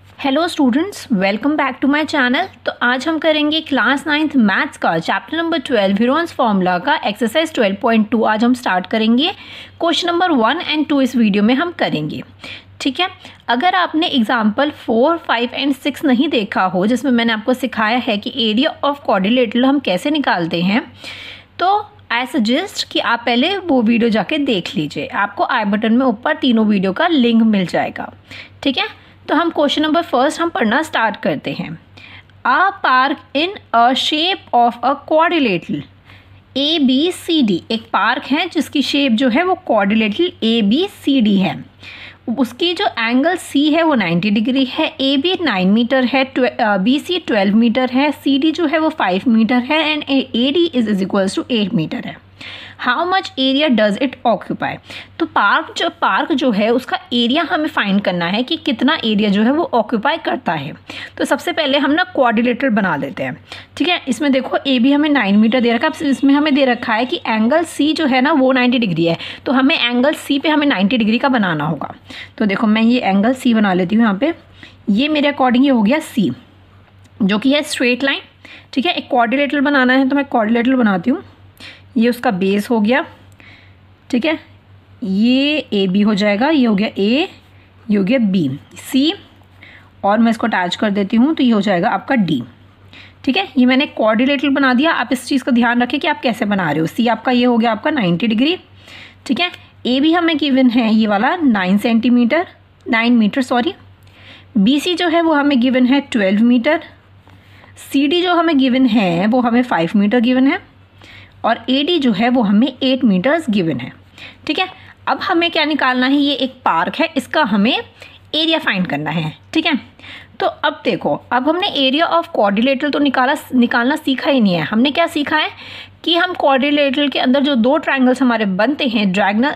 Hello students, welcome back to my channel. तो आज हम करेंगे क्लास 9th मैथ्स का चैप्टर नंबर 12 हीरोन्स फॉर्मूला का एक्सरसाइज 12.2 आज हम स्टार्ट करेंगे। क्वेश्चन नंबर 1 एंड 2 इस वीडियो में हम करेंगे, ठीक है। अगर आपने एग्जाम्पल 4, 5 एंड 6 नहीं देखा हो, जिसमें मैंने आपको सिखाया है कि एरिया ऑफ क्वाड्रिलेटरल हम कैसे निकालते हैं, तो आई सजेस्ट कि आप पहले वो वीडियो जाके देख लीजिए। आपको आई बटन में ऊपर तीनों वीडियो का लिंक मिल जाएगा, ठीक है। तो हम क्वेश्चन नंबर फर्स्ट हम पढ़ना स्टार्ट करते हैं। A park in a shape of a quadrilateral ABCD, एक पार्क है जिसकी शेप जो है वो क्वाड्रिलेटरल ABCD है। उसकी जो एंगल C है वो 90 डिग्री है, AB 9 मीटर है, BC 12 मीटर है, CD जो है वो 5 मीटर है and AD is equals to 8 metre है। How much area does it occupy. तो पार्क जो है उसका एरिया हमें फाइंड करना है कि कितना एरिया जो है वो ऑक्यूपाई करता है। तो सबसे पहले हम ना क्वाड्रिलेटरल बना लेते हैं, ठीक है। इसमें देखो AB हमें 9 मीटर दे रखा है, इसमें हमें दे रखा है कि एंगल C जो है ना वो 90 डिग्री है, तो हमें एंगल C पे हमें 90 डिग्री का बनाना होगा। तो देखो मैं ये एंगल C बना लेती हूँ यहाँ पे। ये मेरे अकॉर्डिंग ये हो गया C, जो कि है स्ट्रेट लाइन, ठीक है। एक क्वाड्रिलेटरल बनाना है तो मैं क्वाड्रिलेटरल बनाती हूँ। ये उसका बेस हो गया, ठीक है। ये AB हो जाएगा, ये हो गया A, ये हो गया B, C, और मैं इसको अटैच कर देती हूँ तो ये हो जाएगा आपका D, ठीक है। ये मैंने क्वाड्रिलेटरल बना दिया। आप इस चीज़ का ध्यान रखें कि आप कैसे बना रहे हो। C आपका ये हो गया आपका 90 डिग्री, ठीक है। AB हमें गिवन है ये वाला 9 मीटर सॉरी। BC जो है वो हमें गिवन है 12 मीटर। CD जो हमें गिवन है वो हमें 5 मीटर गिवन है, और AD जो है वो हमें 8 मीटर्स गिवन है, ठीक है। अब हमें क्या निकालना है, ये एक पार्क है, इसका हमें एरिया फाइंड करना है, ठीक है। तो अब देखो, अब हमने एरिया ऑफ क्वाड्रिलेटरल तो निकालना सीखा ही नहीं है। हमने क्या सीखा है कि हम क्वाड्रिलेटरल के अंदर जो दो ट्रायंगल्स हमारे बनते हैं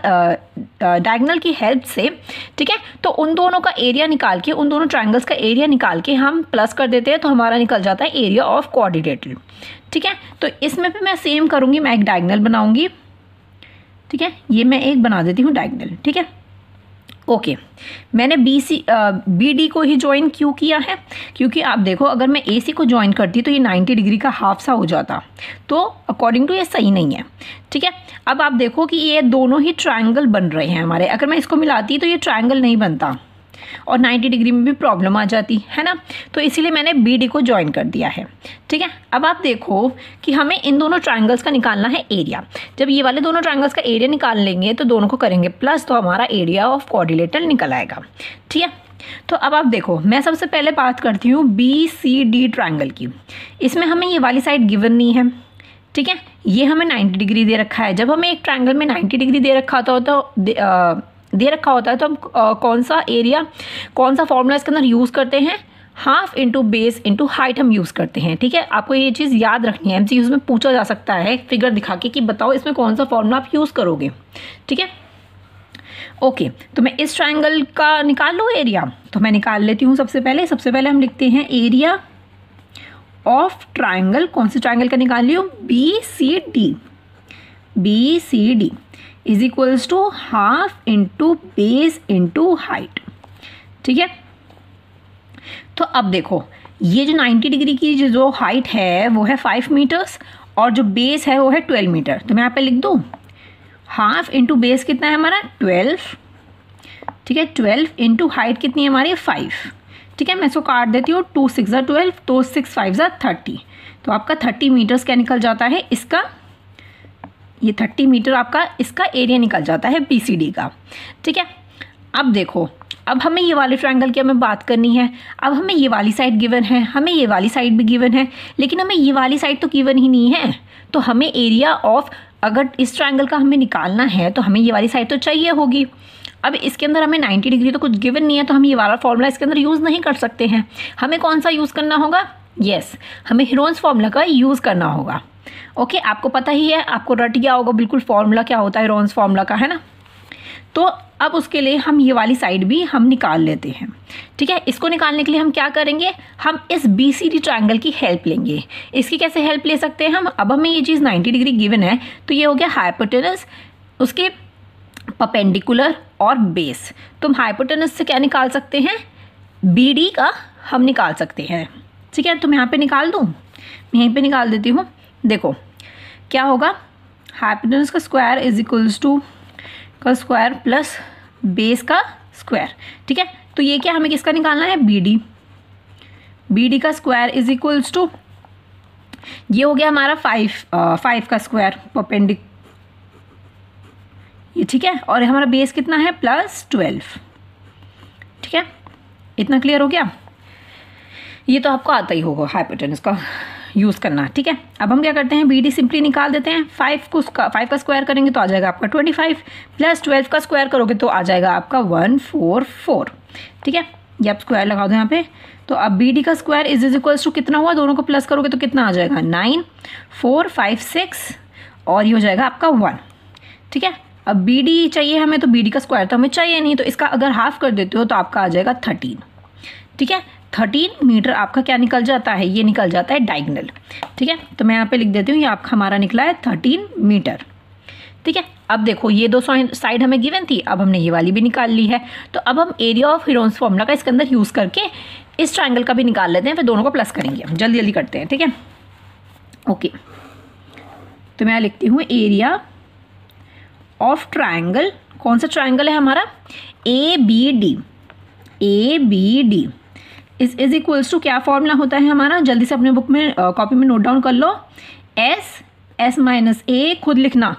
डायगोनल की हेल्प से, ठीक है, तो उन दोनों का एरिया निकाल के, उन दोनों ट्रायंगल्स का एरिया निकाल के हम प्लस कर देते हैं, तो हमारा निकल जाता है एरिया ऑफ क्वाड्रिलेटरल, ठीक है। तो इसमें भी मैं सेम करूँगी, मैं एक डायगोनल बनाऊँगी, ठीक है। ये मैं एक बना देती हूँ डायगोनल, ठीक है। ओके, मैंने BD को ही ज्वाइन क्यों किया है, क्योंकि आप देखो अगर मैं AC को ज्वाइन करती तो ये 90 डिग्री का हाफ सा हो जाता, तो अकॉर्डिंग टू ये सही नहीं है, ठीक है। अब आप देखो कि ये दोनों ही ट्रायंगल बन रहे हैं हमारे। अगर मैं इसको मिलाती तो ये ट्रायंगल नहीं बनता और 90 डिग्री में भी प्रॉब्लम आ जाती है ना। तो इसीलिए मैंने BD को ज्वाइन कर दिया है, ठीक है। अब आप देखो कि हमें इन दोनों ट्रायंगल्स का निकालना है एरिया। जब ये वाले दोनों ट्रायंगल्स का एरिया निकाल लेंगे तो दोनों को करेंगे प्लस, तो हमारा एरिया ऑफ क्वाड्रिलेटरल निकल आएगा, ठीक है। तो अब आप देखो, मैं सबसे पहले बात करती हूँ BCD ट्रायंगल की। इसमें हमें ये वाली साइड गिवन नहीं है, ठीक है। ये हमें 90 डिग्री दे रखा है। जब हमें एक ट्रायंगल में 90 डिग्री दे रखा तो दे रखा होता है तो हम कौन सा फॉर्मूला इसके अंदर यूज़ करते हैं, half into base into height हम यूज़ करते हैं, ठीक है। आपको ये चीज़ याद रखनी है, MCQs में पूछा जा सकता है फिगर दिखा के कि बताओ इसमें कौन सा फॉर्मूला आप यूज़ करोगे, ठीक है। ओके, तो मैं इस ट्रायंगल का निकाल लूँ एरिया, तो मैं निकाल लेती हूँ। सबसे पहले हम लिखते हैं एरिया ऑफ ट्रायंगल। कौन से ट्रायंगल का निकाल लियो, BCD is equals to half into base into height, ठीक है। तो अब देखो, ये जो 90 डिग्री की जो हाइट है वो है 5 मीटर्स और जो बेस है वो है 12 मीटर। तो मैं यहाँ पे लिख दूँ हाफ इंटू बेस कितना है हमारा 12, ठीक है। 12 इंटू हाइट कितनी है हमारी 5, ठीक है। मैं इसको काट देती हूँ, 2 6 12, तो 6 5 30, तो आपका 30 मीटर्स क्या निकल जाता है इसका, ये 30 मीटर आपका इसका एरिया निकल जाता है BCD का, ठीक है। अब देखो, अब हमें ये वाले ट्रायंगल की हमें बात करनी है। अब हमें ये वाली साइड गिवन है, हमें ये वाली साइड भी गिवन है, लेकिन हमें ये वाली साइड तो गिवन ही नहीं है। तो हमें एरिया ऑफ, अगर इस ट्रायंगल का हमें निकालना है तो हमें ये वाली साइड तो चाहिए होगी। अब इसके अंदर हमें 90 डिग्री तो कुछ गिवन नहीं है, तो हम ये वाला फॉर्मूला इसके अंदर यूज़ नहीं कर सकते हैं। हमें कौन सा यूज़ करना होगा, यस, हमें हीरोन्स फॉर्मूला का यूज़ करना होगा। ओके, आपको पता ही है, आपको रट गया होगा बिल्कुल फॉर्मूला क्या होता है हीरोन्स फॉर्मूला का, है ना। तो अब उसके लिए हम ये वाली साइड भी हम निकाल लेते हैं, ठीक है। इसको निकालने के लिए हम क्या करेंगे, हम इस BCD ट्रायंगल की हेल्प लेंगे। इसकी कैसे हेल्प ले सकते हैं हम, अब हमें ये चीज़ 90 डिग्री गिवन है, तो ये हो गया हाइपोटेनस, उसके परपेंडिकुलर और बेस। तो हम हाइपोटेनस से क्या निकाल सकते हैं, बी डी का हम निकाल सकते हैं। ठीक है, तो मैं यहाँ पे निकाल दूँ, मैं यहीं पे निकाल देती हूँ। देखो क्या होगा, हाइपोटेनस का स्क्वायर इज इक्वल्स टू का स्क्वायर प्लस बेस का स्क्वायर। ठीक है, तो ये क्या हमें किसका निकालना है, बी डी। बी डी का स्क्वायर इज इक्वल्स टू, ये हो गया हमारा 5 का स्क्वायर परपेंडिक, ये ठीक है, और हमारा बेस कितना है +12। ठीक है, इतना क्लियर हो गया। ये तो आपको आता ही होगा हाइपोटेनस का यूज़ करना। ठीक है, अब हम क्या करते हैं, बी डी सिंपली निकाल देते हैं। 5 का स्क्वायर करेंगे तो आ जाएगा आपका 25, प्लस 12 का स्क्वायर करोगे तो आ जाएगा आपका 144। ठीक है, ये आप स्क्वायर लगा दो यहाँ पे। तो अब बी डी का स्क्वायर इज इक्वल्स टू कितना हुआ, दोनों को प्लस करोगे तो कितना आ जाएगा 9, 4, 5, 6 और ये हो जाएगा आपका 1। ठीक है, अब बी डी चाहिए हमें, तो बी डी का स्क्वायर तो हमें चाहिए नहीं, तो इसका अगर हाफ कर देते हो तो आपका आ जाएगा 13। ठीक है, 13 मीटर आपका क्या निकल जाता है, ये निकल जाता है डायगोनल। ठीक है, तो मैं यहाँ पे लिख देती हूँ, ये आपका हमारा निकला है 13 मीटर। ठीक है, अब देखो ये दो साइड हमें गिवन थी, अब हमने ये वाली भी निकाल ली है। तो अब हम एरिया ऑफ हीरोन्स फॉर्मूला का इसके अंदर यूज़ करके इस ट्राइंगल का भी निकाल लेते हैं, फिर दोनों को प्लस करेंगे। हम जल्दी जल्दी करते हैं। ठीक है, ओके, तो मैं लिखती हूँ एरिया ऑफ ट्राइंगल, कौन सा ट्राइंगल है हमारा, A B D. A B D is equals to, क्या फॉर्मूला होता है हमारा, जल्दी से अपने बुक में कॉपी में नोट डाउन कर लो। एस माइनस ए खुद लिखना,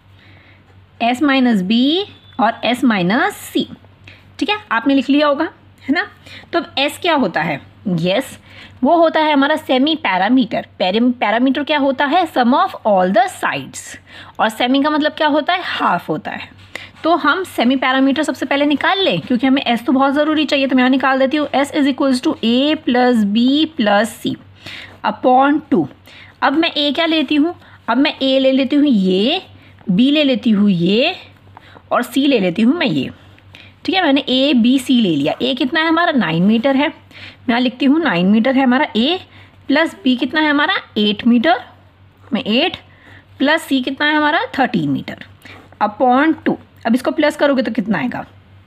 एस माइनस बी और एस माइनस सी। ठीक है, आपने लिख लिया होगा, है ना। तो अब एस क्या होता है, यस वो होता है हमारा सेमी पैरामीटर। पैरामीटर क्या होता है, sum of all the sides, और सेमी का मतलब क्या होता है, हाफ होता है। तो हम सेमी पैरामीटर सबसे पहले निकाल लें, क्योंकि हमें एस तो बहुत ज़रूरी चाहिए, तो मैं यहाँ निकाल देती हूँ। S is equals to A plus B plus C upon 2। अब मैं ए क्या लेती हूँ, अब मैं ए ले लेती हूँ ये, बी ले लेती हूँ ये, और सी ले लेती हूँ मैं ये। ठीक है, मैंने ए बी सी ले लिया। ए कितना है हमारा 9 मीटर है, मैं यहाँ लिखती हूँ 9 मीटर है हमारा ए, प्लस बी कितना है हमारा 8 मीटर, मैं 8 प्लस सी कितना है हमारा 13 मीटर अपॉन 2। अब इसको प्लस करोगे तो कितना आएगा,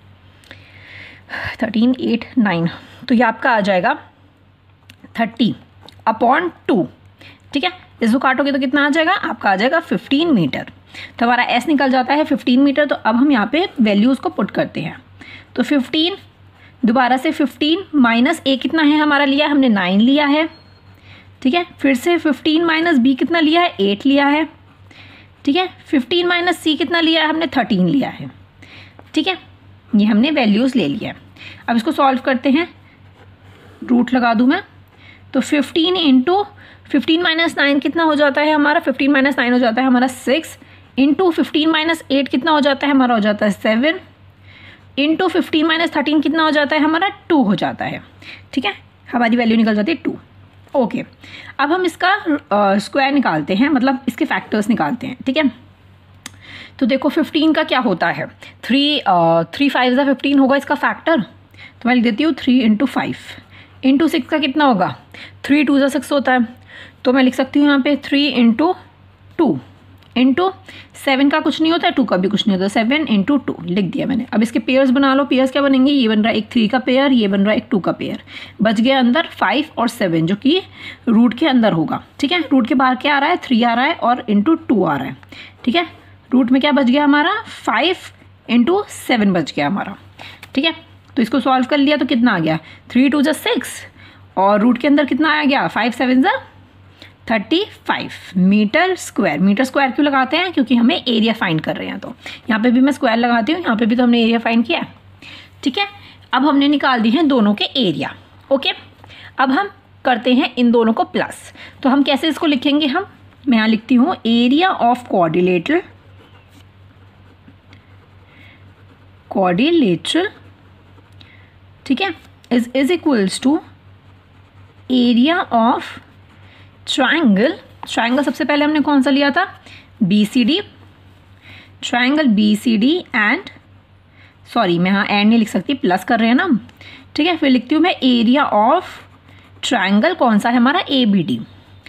13, 8, 9, तो ये आपका आ जाएगा 30 अपॉन 2। ठीक है, इसको काटोगे तो कितना आ जाएगा, आपका आ जाएगा 15 मीटर। तो हमारा एस निकल जाता है 15 मीटर। तो अब हम यहाँ पे वैल्यूज़ को पुट करते हैं। तो 15, दोबारा से 15 माइनस ए कितना है हमारा लिया, हमने 9 लिया है। ठीक है, फिर से 15 माइनस बी कितना लिया है, 8 लिया है। ठीक है, 15 माइनस सी कितना लिया है, हमने 13 लिया है। ठीक है, ये हमने वैल्यूज़ ले लिया है। अब इसको सॉल्व करते हैं, रूट लगा दूँ मैं। तो 15 इंटू 15 माइनस 9 कितना हो जाता है हमारा, 15 माइनस 9 हो जाता है हमारा 6, इंटू 15 माइनस 8 कितना हो जाता है हमारा, हो जाता है 7, इंटू 15 माइनस 13 कितना हो जाता है हमारा 2 हो जाता है। ठीक है, हमारी वैल्यू निकल जाती है 2। ओके, अब हम इसका स्क्वायर निकालते हैं, मतलब इसके फैक्टर्स निकालते हैं। ठीक है, तो देखो 15 का क्या होता है, 3 5 15 होगा इसका फैक्टर। तो मैं लिख देती हूँ 3 इंटू 5 इंटू 6 का कितना होगा, 3 2 6 होता है। तो मैं लिख सकती हूँ यहाँ पे 3 इंटू 2 इंटू 7 का कुछ नहीं होता है, 2 का भी कुछ नहीं होता, 7 इंटू 2 लिख दिया मैंने। अब इसके पेयर्स बना लो। पेयर्स क्या बनेंगे, ये बन रहा है एक 3 का पेयर, ये बन रहा है एक 2 का पेयर। बच गया अंदर 5 और 7 जो कि रूट के अंदर होगा। ठीक है, रूट के बाहर क्या आ रहा है, 3 आ रहा है और इंटू 2 आ रहा है। ठीक है, रूट में क्या बच गया हमारा, 5 इंटू 7 बच गया हमारा। ठीक है, तो इसको सॉल्व कर लिया तो कितना आ गया, 3 2 6 और रूट के अंदर कितना आ गया, 5 7 35 मीटर स्क्वायर। मीटर स्क्वायर क्यों लगाते हैं, क्योंकि हमें एरिया फाइंड कर रहे हैं। तो यहाँ पे भी मैं स्क्वायर लगाती हूँ, यहाँ पे भी तो हमने एरिया फाइंड किया। ठीक है, अब हमने निकाल दी हैं दोनों के एरिया। ओके, अब हम करते हैं इन दोनों को प्लस। तो हम कैसे इसको लिखेंगे, मैं यहाँ लिखती हूँ एरिया ऑफ क्वाड्रिलेटरल ठीक है is equals to area of triangle. Triangle सबसे पहले हमने कौन सा लिया था, BCD, triangle BCD and, sorry मैं यहाँ एंड नहीं लिख सकती, प्लस कर रहे हैं ना। ठीक है, फिर लिखती हूँ मैं एरिया ऑफ ट्राइंगल कौन सा है हमारा, ABD।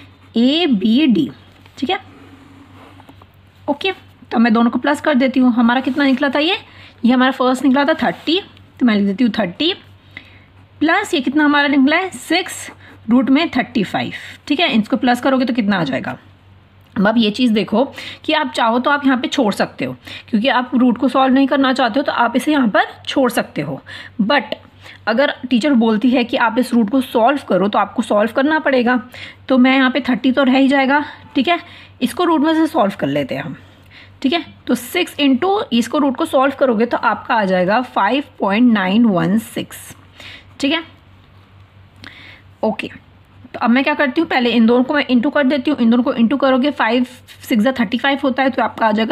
ठीक है, ओके, तो मैं दोनों को प्लस कर देती हूँ। हमारा कितना निकला था, ये हमारा फर्स्ट निकला था 30, तो मैं लिख देती हूँ 30 प्लस ये कितना हमारा निकला है 6√35, ठीक है। इसको प्लस करोगे तो कितना आ जाएगा। अब ये चीज़ देखो कि आप चाहो तो आप यहाँ पे छोड़ सकते हो, क्योंकि आप रूट को सॉल्व नहीं करना चाहते हो तो आप इसे यहाँ पर छोड़ सकते हो। बट अगर टीचर बोलती है कि आप इस रूट को सॉल्व करो तो आपको सॉल्व करना पड़ेगा। तो मैं यहाँ पे 30 तो रह ही जाएगा, ठीक है। इसको रूट में से सॉल्व कर लेते हैं हम, ठीक है। तो 6 इंटू इसको रूट को सॉल्व करोगे तो आपका आ जाएगा 5.916, ठीक है। ओके, तो अब मैं क्या करती हूँ, पहले इन दोनों को मैं इंटू कर देती हूँ। इन दोनों को इंटू करोगे 5 6 35 होता है, तो आपका आ जाएगा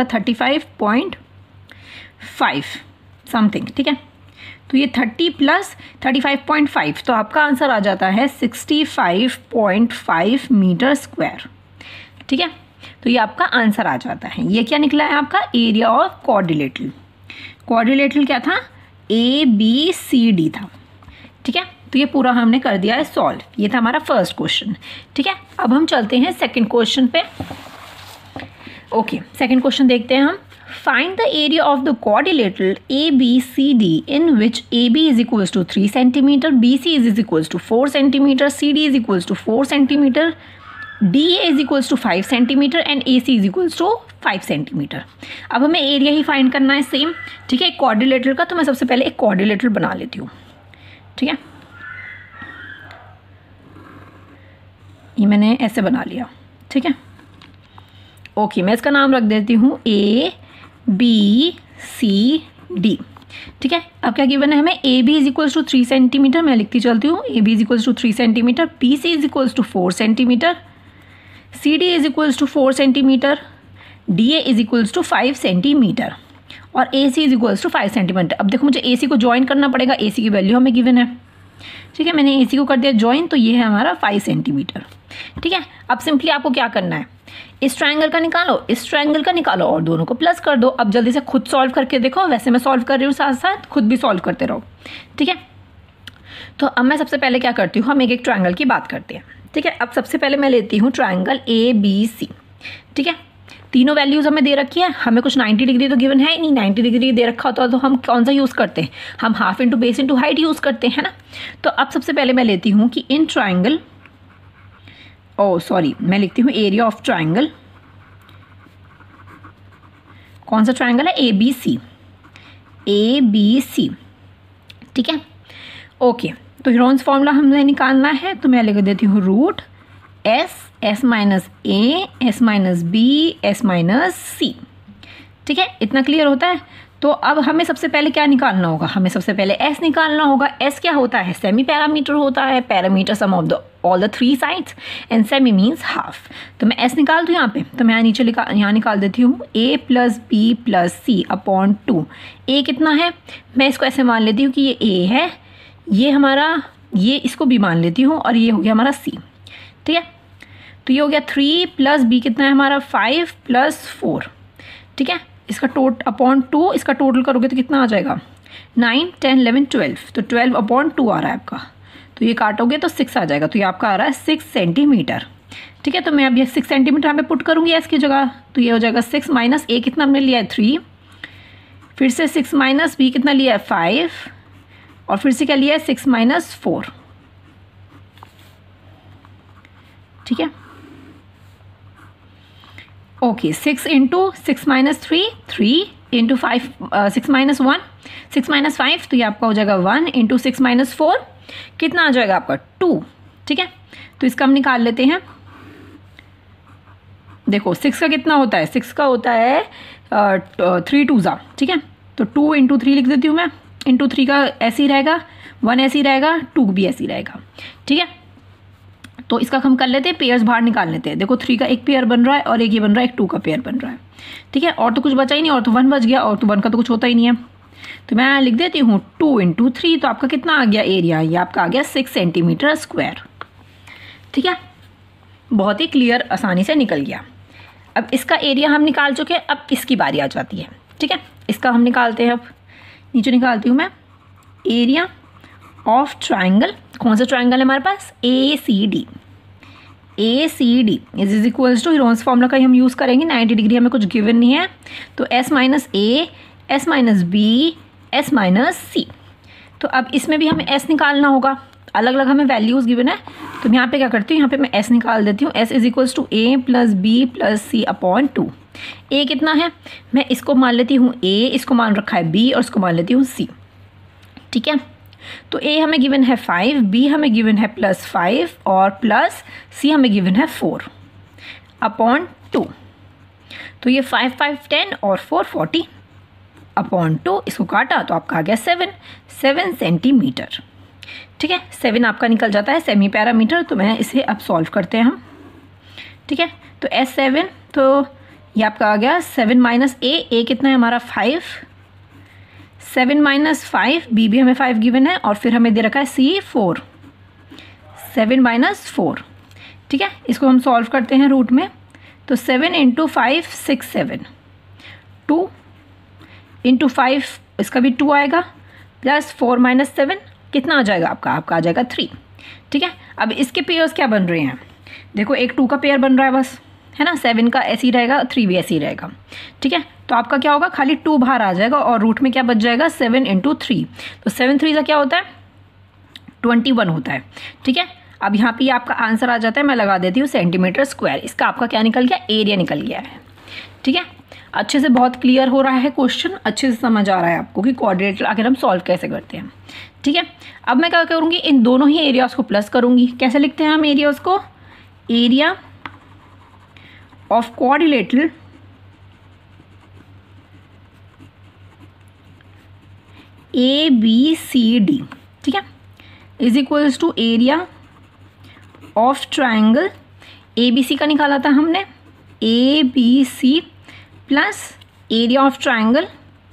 35.5 समथिंग, ठीक है। तो ये 30 प्लस 35.5, तो आपका आंसर आ जाता है 65.5 मीटर स्क्वायर, ठीक है। तो ये आपका आंसर आ जाता है। ये क्या निकला है आपका एरिया ऑफ क्वाड्रिलेटरल। क्वाड्रिलेटरल क्या था, ABCD था, ठीक है। तो ये पूरा हमने कर दिया है सॉल्व। ये था हमारा फर्स्ट क्वेश्चन, ठीक है। अब हम चलते हैं सेकंड क्वेश्चन पे। ओके, सेकंड क्वेश्चन देखते हैं हम। Find the area of the quadrilateral ABCD in which AB is equals to 3 centimetre, BC is equals to 4 centimetre, CD is equals to 4 centimetre, DA is equals to 5 centimetre and AC is equals to 5 centimetre. अब हमें area ही find करना है same, ठीक है। Quadrilateral का तो मैं सबसे पहले एक क्वाड्रिलेटरल बना लेती हूँ, ठीक है। ये मैंने ऐसे बना लिया, ठीक है। ओके, मैं इसका नाम रख देती हूँ ABCD, ठीक है। अब क्या गिवन है हमें, AB is equals to 3 centimetre, मैं लिखती चलती हूँ। AB is equals to 3 centimetre, BC is equals to 4 centimetre, CD is equals to 4 centimetre, DA is equals to 5 centimetre और AC is equals to 5 centimetre. अब देखो मुझे AC को join करना पड़ेगा, AC की वैल्यू हमें गिवन है, ठीक है। मैंने AC को कर दिया ज्वाइन, तो ये है हमारा 5 सेंटीमीटर, ठीक है। अब सिंपली आपको क्या करना है, इस ट्रायंगल का निकालो, इस ट्रायंगल का निकालो और दोनों को प्लस कर दो। अब जल्दी से खुद सॉल्व करके देखो, वैसे मैं सॉल्व कर रही हूँ साथ साथ, खुद भी सॉल्व करते रहो, ठीक है। तो अब मैं सबसे पहले क्या करती हूँ, हम एक एक ट्रायंगल की बात करते हैं, ठीक है। अब सबसे पहले मैं लेती हूँ ट्रायंगल ABC, ठीक है। तीनों वैल्यूज़ हमें दे रखी है, हमें कुछ 90 डिग्री तो गिवन है ही नहीं। 90 डिग्री दे रखा होता तो हम कौन सा यूज़ करते हैं, हम half into base into height use करते हैं ना। तो अब सबसे पहले मैं लेती हूँ कि इन ट्रायंगल, मैं लिखती हूँ एरिया ऑफ ट्रायंगल। कौन सा ट्रायंगल है, ABC, ठीक है। ओके, तो हीरोन्स फॉर्मूला हमें निकालना है, तो मैं लिख देती हूँ root S minus A, S minus B, S minus C, ठीक है। इतना क्लियर होता है। तो अब हमें सबसे पहले क्या निकालना होगा, हमें सबसे पहले S निकालना होगा। S क्या होता है, सेमी पैरामीटर होता है। Parameter sum of the all the 3 sides and semi means half. तो मैं S निकाल दूँ यहाँ पे, तो मैं नीचे यहाँ निकाल देती हूँ A plus B plus C upon 2। A कितना है, मैं इसको ऐसे मान लेती हूँ कि ये A है, ये हमारा, ये इसको भी मान लेती हूँ और ये हो गया हमारा C, ठीक है। तो ये हो गया 3 प्लस B कितना है हमारा 5 प्लस 4, ठीक है। इसका अपॉन 2, इसका टोटल करोगे तो कितना आ जाएगा 9 10 11 12, तो 12 अपॉन 2 आ रहा है आपका। तो ये काटोगे तो 6 आ जाएगा, तो ये आपका आ रहा है 6 सेंटीमीटर, ठीक है। तो मैं अब ये 6 सेंटीमीटर यहाँ पे पुट करूँगी एस की जगह, तो ये हो जाएगा 6 माइनस A कितना हमने लिया है 3, फिर से 6 माइनस B कितना लिया है 5 और फिर से क्या लिया है 6 माइनस 4, ठीक है। Okay, 6 into 6 minus 3 into 5 6 minus 1 6 minus 5, तो ये आपका हो जाएगा 1 इंटू 6 माइनस 4 कितना आ जाएगा आपका 2, ठीक है। तो इसका हम निकाल लेते हैं। देखो 6 का कितना होता है, 6 का होता है 3 2 ज़ा, ठीक है। तो 2 इंटू 3 लिख देती हूँ मैं, इंटू 3 का ऐसे ही रहेगा, 1 ऐसे ही रहेगा, 2 भी ऐसे ही रहेगा, ठीक है। तो इसका हम कर लेते हैं, पेयर्स बाहर निकाल लेते हैं। देखो 3 का एक पेयर बन रहा है और एक ये बन रहा है, एक 2 का पेयर बन रहा है, ठीक है। और तो कुछ बचा ही नहीं, और तो 1 बच गया, और तो 1 का तो कुछ होता ही नहीं है। तो मैं लिख देती हूँ 2 इंटू 3, तो आपका कितना आ गया एरिया, ये आपका आ गया 6 सेंटीमीटर स्क्वायर, ठीक है। बहुत ही क्लियर, आसानी से निकल गया। अब इसका एरिया हम निकाल चुके हैं, अब इसकी बारी आ जाती है, ठीक है। इसका हम निकालते हैं। अब नीचे निकालती हूँ मैं एरिया ऑफ ट्राइंगल। कौन सा ट्राइंगल है हमारे पास, ACD is equals to, Heron's formula का ही हम यूज़ करेंगे। 90 डिग्री हमें कुछ गिवन नहीं है, तो S minus A, S minus B, S minus C, तो अब इसमें भी हमें एस निकालना होगा, अलग अलग हमें वैल्यूज़ गिवन है। तो मैं यहाँ पे क्या करती हूँ, यहाँ पे मैं एस निकाल देती हूँ। S is equals to A plus B plus C upon 2। A कितना है, मैं इसको मान लेती हूँ ए, इसको मान रखा है बी और इसको मान लेती हूँ सी। ठीक है, तो ए हमें गिवन है 5, बी हमें गिवन है +5 और प्लस सी हमें गिवन है 4 अपॉन 2। तो ये 5 5 10 और 4 40 अपॉन 2, इसको काटा तो आपका आ गया 7 सेंटीमीटर। ठीक है, 7 आपका निकल जाता है सेमी पैरामीटर। तो मैं इसे अब सॉल्व करते हैं हम। ठीक है, तो S7, तो ये आपका आ गया 7 माइनस ए कितना है हमारा 5, 7 माइनस 5, बी भी हमें 5 गिवन है और फिर हमें दे रखा है सी 4, 7 माइनस 4। ठीक है, इसको हम सॉल्व करते हैं रूट में। तो 7 इंटू 5 6 7, 2 इंटू 5 इसका भी 2 आएगा, प्लस 4 माइनस 7 कितना आ जाएगा आपका आ जाएगा 3। ठीक है, अब इसके पेयर्स क्या बन रहे हैं, देखो एक 2 का पेयर बन रहा है बस, है ना, 7 का ऐसे ही रहेगा, 3 भी ऐसे ही रहेगा। ठीक है, तो आपका क्या होगा, खाली 2 बाहर आ जाएगा और रूट में क्या बच जाएगा 7 इंटू 3। तो 7 3 का क्या होता है 21 होता है। ठीक है, अब यहाँ पे आपका आंसर आ जाता है, मैं लगा देती हूँ सेंटीमीटर स्क्वायर। इसका आपका क्या निकल गया, एरिया निकल गया है। ठीक है, अच्छे से बहुत क्लियर हो रहा है क्वेश्चन, अच्छे से समझ आ रहा है आपको कि कोऑर्डिनेटर आखिर हम सॉल्व कैसे करते हैं। ठीक है, अब मैं क्या करूँगी, इन दोनों ही एरियाज़ को प्लस करूँगी। कैसे लिखते हैं हम एरियाज़ को, एरिया ऑफ कोऑर्डिनेटर ABCD, ठीक है, is equals to area of triangle ABC का निकाला था हमने, ABC plus area of triangle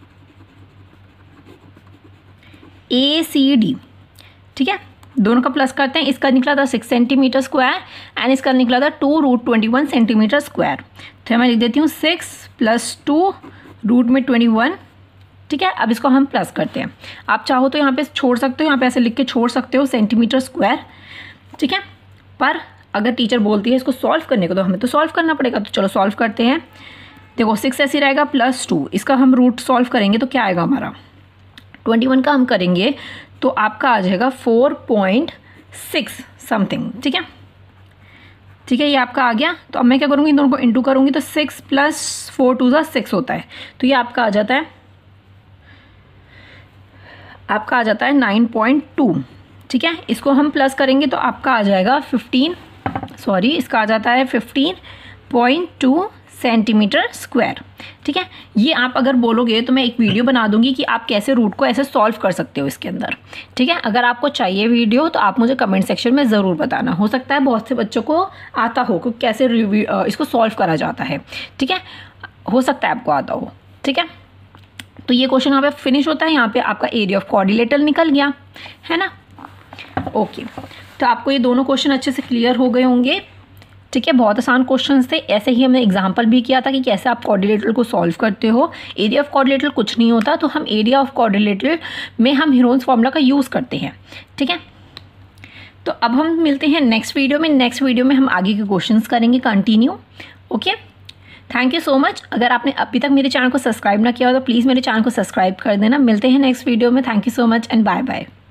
ACD। ठीक है, दोनों का प्लस करते हैं। इसका निकला था 6 सेंटीमीटर स्क्वायर एंड इसका निकला था 2√21 सेंटीमीटर स्क्वायर। तो मैं लिख देती हूँ 6 + 2 रूट में 21। ठीक है, अब इसको हम प्लस करते हैं। आप चाहो तो यहाँ पे छोड़ सकते हो, यहाँ पे ऐसे लिख के छोड़ सकते हो सेंटीमीटर स्क्वायर। ठीक है, पर अगर टीचर बोलती है इसको सॉल्व करने को तो हमें तो सॉल्व करना पड़ेगा। तो चलो सॉल्व करते हैं। देखो 6 ऐसे रहेगा +2, इसका हम रूट सॉल्व करेंगे तो क्या आएगा हमारा, 21 का हम करेंगे तो आपका आ जाएगा 4.6 समथिंग। ठीक है, ठीक है, ये आपका आ गया। तो अब मैं क्या करूँगी, इन दोनों को इंटू करूँगी तो 6 + 4 2 6 होता है। तो ये आपका आ जाता है 9.2। ठीक है, इसको हम प्लस करेंगे तो आपका आ जाएगा 15.2 सेंटीमीटर स्क्वायर। ठीक है, ये आप अगर बोलोगे तो मैं एक वीडियो बना दूंगी कि आप कैसे रूट को ऐसे सॉल्व कर सकते हो इसके अंदर। ठीक है, अगर आपको चाहिए वीडियो तो आप मुझे कमेंट सेक्शन में ज़रूर बताना। हो सकता है बहुत से बच्चों को आता हो कि कैसे इसको सॉल्व करा जाता है। ठीक है, हो सकता है आपको आता हो। ठीक है, तो ये क्वेश्चन यहाँ पे फिनिश होता है। यहाँ पे आपका एरिया ऑफ कोऑर्डिनेटर निकल गया है ना। ओके, तो आपको ये दोनों क्वेश्चन अच्छे से क्लियर हो गए होंगे। ठीक है, बहुत आसान क्वेश्चंस थे। ऐसे ही हमने एग्जांपल भी किया था कि कैसे आप कोऑर्डिनेटर को सॉल्व करते हो। एरिया ऑफ कोऑर्डिनेटर कुछ नहीं होता, तो हम एरिया ऑफ कोऑर्डिनेटर में हम हीरोन्स फॉर्मूला का यूज़ करते हैं। ठीक है, तो अब हम मिलते हैं नेक्स्ट वीडियो में। नेक्स्ट वीडियो में हम आगे के क्वेश्चंस करेंगे continue. Okay, thank you so much. अगर आपने अभी तक मेरे चैनल को सब्सक्राइब ना किया हो तो प्लीज़ मेरे चैनल को सब्सक्राइब कर देना। मिलते हैं नेक्स्ट वीडियो में। Thank you so much and bye bye.